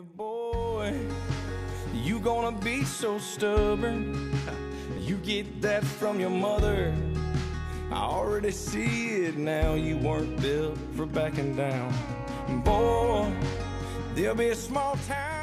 Boy, you gonna be so stubborn. You get that from your mother. I already see it now. You weren't built for backing down. Boy, there'll be a small town